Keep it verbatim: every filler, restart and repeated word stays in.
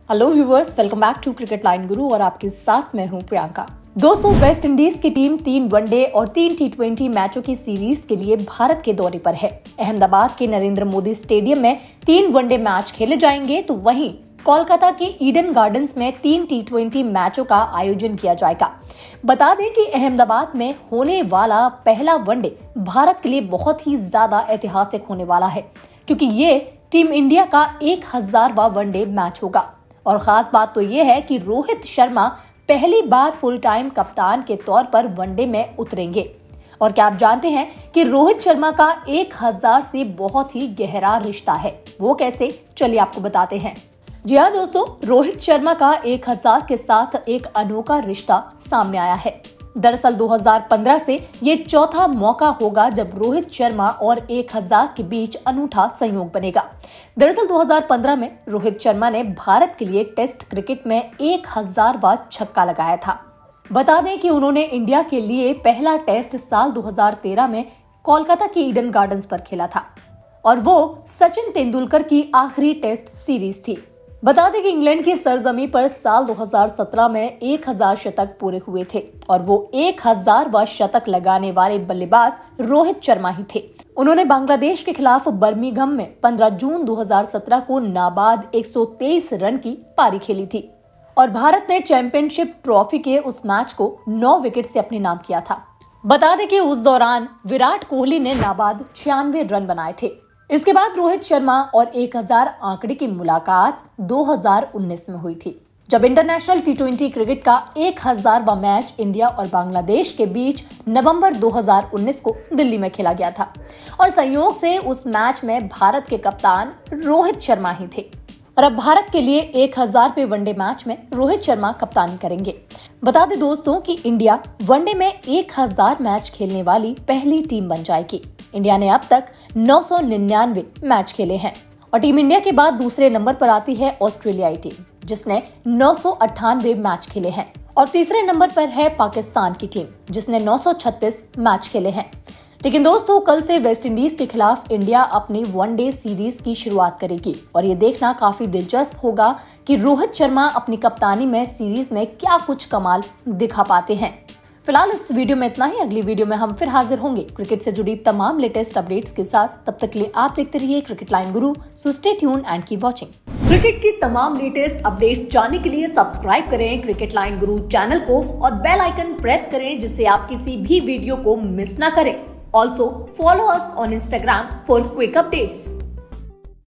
Hello viewers, welcome back to Cricket Line Guru और आपके साथ मैं हूं प्रियंका। दोस्तों, वेस्ट इंडीज की टीम तीन वनडे और तीन टी ट्वेंटी मैचों की सीरीज के लिए भारत के दौरे पर है। अहमदाबाद के नरेंद्र मोदी स्टेडियम में तीन वनडे मैच खेले जाएंगे, तो वहीं कोलकाता के ईडन गार्डन्स में तीन टी ट्वेंटी मैचों का आयोजन किया जाएगा। बता दें कि अहमदाबाद में होने वाला पहला वनडे भारत के लिए बहुत ही ज्यादा ऐतिहासिक होने वाला है, क्योंकि ये टीम इंडिया का एक हजारवां वनडे मैच होगा। और खास बात तो ये है कि रोहित शर्मा पहली बार फुल टाइम कप्तान के तौर पर वनडे में उतरेंगे। और क्या आप जानते हैं कि रोहित शर्मा का एक हजार से बहुत ही गहरा रिश्ता है? वो कैसे, चलिए आपको बताते हैं। जी हाँ दोस्तों, रोहित शर्मा का एक हजार के साथ एक अनोखा रिश्ता सामने आया है। दरअसल दो हज़ार पंद्रह से ये चौथा मौका होगा जब रोहित शर्मा और एक हजार के बीच अनूठा संयोग बनेगा। दरअसल दो हज़ार पंद्रह में रोहित शर्मा ने भारत के लिए टेस्ट क्रिकेट में एक हजार बार छक्का लगाया था। बता दें कि उन्होंने इंडिया के लिए पहला टेस्ट साल दो हज़ार तेरह में कोलकाता के ईडन गार्डन्स पर खेला था और वो सचिन तेंदुलकर की आखिरी टेस्ट सीरीज थी। बता दें कि इंग्लैंड की सरजमी पर साल दो हज़ार सत्रह में एक हजार शतक पूरे हुए थे और वो एक हजार बार शतक लगाने वाले बल्लेबाज रोहित शर्मा ही थे। उन्होंने बांग्लादेश के खिलाफ बर्मिंघम में पंद्रह जून दो हज़ार सत्रह को नाबाद एक सौ तेईस रन की पारी खेली थी और भारत ने चैंपियनशिप ट्रॉफी के उस मैच को नौ विकेट से अपने नाम किया था। बता दें कि उस दौरान विराट कोहली ने नाबाद छियानवे रन बनाए थे। इसके बाद रोहित शर्मा और एक हजार आंकड़े की मुलाकात दो हज़ार उन्नीस में हुई थी, जब इंटरनेशनल टी ट्वेंटी क्रिकेट का एक हजारवां मैच इंडिया और बांग्लादेश के बीच नवंबर दो हज़ार उन्नीस को दिल्ली में खेला गया था। और संयोग से उस मैच में भारत के कप्तान रोहित शर्मा ही थे और अब भारत के लिए एक हजारवें वनडे मैच में रोहित शर्मा कप्तानी करेंगे। बता दें दोस्तों कि इंडिया वनडे में एक हजार मैच खेलने वाली पहली टीम बन जाएगी। इंडिया ने अब तक नौ सौ निन्यानवे मैच खेले हैं और टीम इंडिया के बाद दूसरे नंबर पर आती है ऑस्ट्रेलियाई टीम, जिसने नौ सौ अट्ठानवे मैच खेले हैं और तीसरे नंबर पर है पाकिस्तान की टीम, जिसने नौ सौ छत्तीस मैच खेले हैं। लेकिन दोस्तों, कल से वेस्ट इंडीज के खिलाफ इंडिया अपनी वनडे सीरीज की शुरुआत करेगी और ये देखना काफी दिलचस्प होगा कि रोहित शर्मा अपनी कप्तानी में सीरीज में क्या कुछ कमाल दिखा पाते हैं। फिलहाल इस वीडियो में इतना ही। अगली वीडियो में हम फिर हाजिर होंगे क्रिकेट से जुड़ी तमाम लेटेस्ट अपडेट्स के साथ। तब तक के लिए आप देखते रहिए Cricket Line Guru. So stay tune and keep watching. Cricket की तमाम लेटेस्ट अपडेट्स जानने के लिए सब्सक्राइब करें क्रिकेट लाइन गुरु चैनल को और बेल आइकन प्रेस करें, जिससे आप किसी भी वीडियो को मिस ना करें। Also follow us on Instagram for quick updates.